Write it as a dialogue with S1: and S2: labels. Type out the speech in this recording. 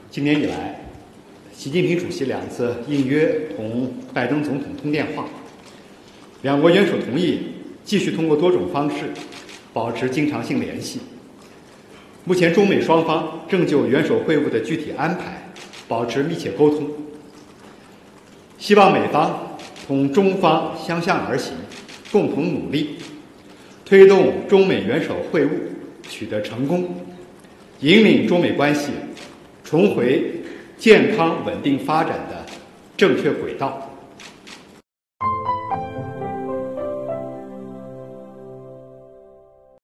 S1: 今年以来，习近平主席2次应约同拜登总统通电话，两国元首同意继续通过多种方式保持经常性联系。目前，中美双方正就元首会晤的具体安排保持密切沟通，希望美方同中方相向而行，共同努力，推动中美元首会晤取得成功，引领中美关系重回健康稳定发展的正确轨道。